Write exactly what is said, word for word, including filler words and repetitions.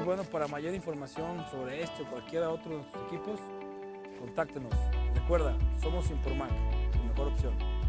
bueno, para mayor información sobre este o cualquiera otro de nuestros equipos, contáctenos. Recuerda, somos Impormac, tu mejor opción.